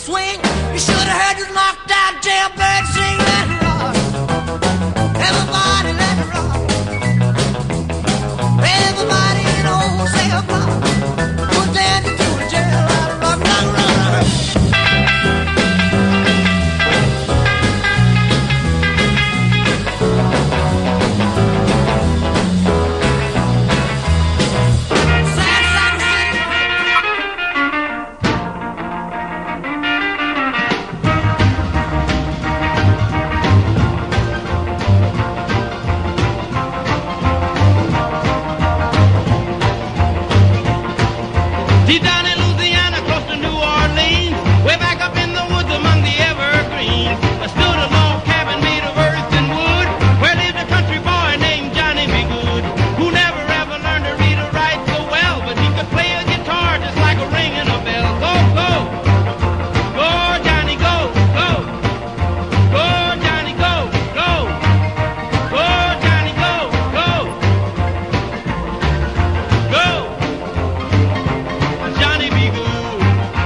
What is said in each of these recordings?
swing. You should have heard this knocked out jailbird sing. Let it rock. Everybody let it rock. Everybody in the whole cell block was dancing to the jail out of rock, rock, rock, rock. Deep down in Louisiana, close to New Orleans, way back up in the woods among the evergreens, there stood a log cabin made of earth and wood, where lived a country boy named Johnny B. Good, who never ever learned to read or write so well, but he could play a guitar just like a ringing a bell. Go, go, go, Johnny, go, go, go, Johnny, go, go, go, Johnny, go, go, go. Johnny be good.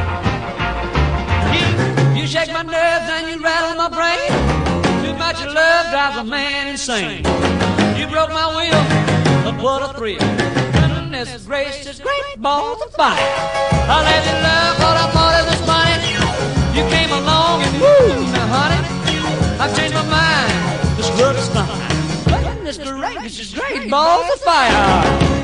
You shake my nerves and you rattle my brain. Too much love drives a man insane. You broke my will, but what a thrill. Goodness gracious, great balls of fire. I let you love what I thought it was funny. You came along and woo, now honey, I've changed my mind. This love is fine. Goodness gracious, great balls of fire.